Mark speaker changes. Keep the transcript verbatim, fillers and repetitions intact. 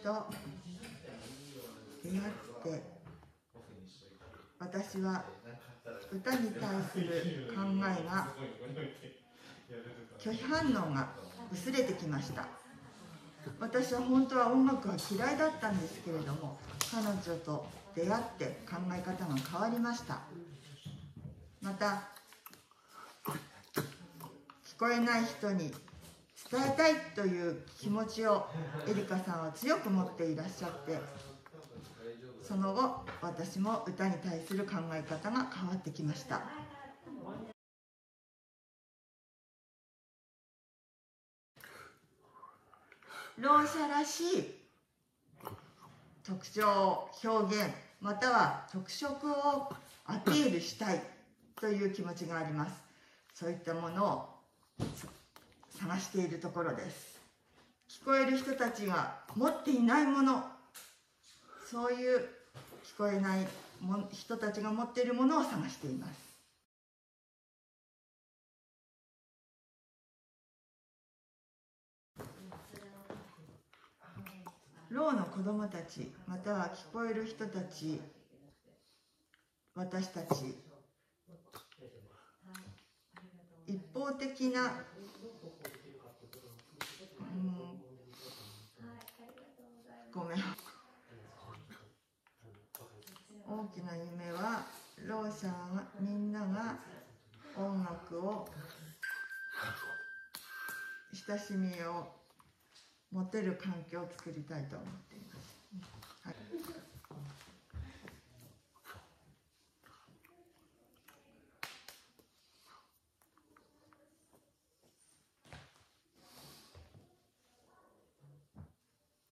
Speaker 1: と出会って、私は歌に対する考えが拒否反応が薄れてきました。私は本当は音楽は嫌いだったんですけれども、彼女と出会って考え方が変わりました。また聞こえない人に伝えたいという気持ちをエリカさんは強く持っていらっしゃって、その後私も歌に対する考え方が変わってきました。ろう者らしい特徴、表現、または特色をアピールしたいという気持ちがあります。そういったものを探しているところです。聞こえる人たちが持っていないもの、そういう聞こえない人たちが持っているものを探しています。ろうの子どもたち、または聞こえる人たち、私たち、一方的な、うん、ごめん、大きな夢はろう者がみんなが音楽を親しみを持てる環境を作りたいと思っています。